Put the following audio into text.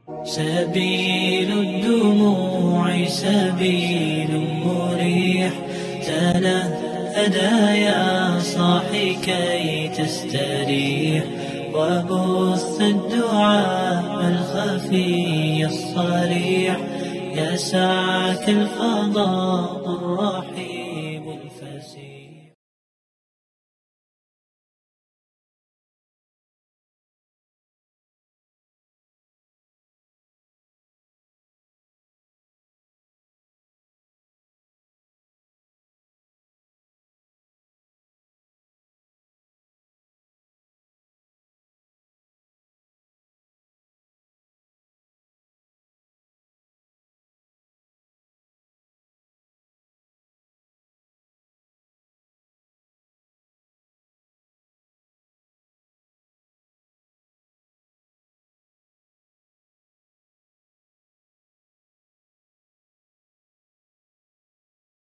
سبيل الدموع سبيل مريح، تنهدى يا صاحي كي تستريح، وبث الدعاء الخفي الصريح، يسعك الفضاء الرحيم.